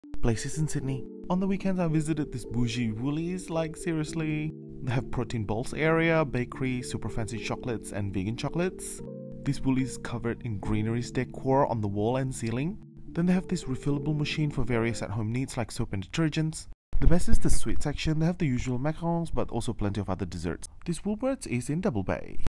Places in Sydney. On the weekends I visited this Boujee Woolies, like seriously. They have protein balls area, bakery, super fancy chocolates and vegan chocolates. This Woolies covered in greeneries decor on the wall and ceiling. Then they have this refillable machine for various at-home needs like soap and detergents. The best is the sweet section. They have the usual macarons but also plenty of other desserts. This Woolworths is in Double Bay.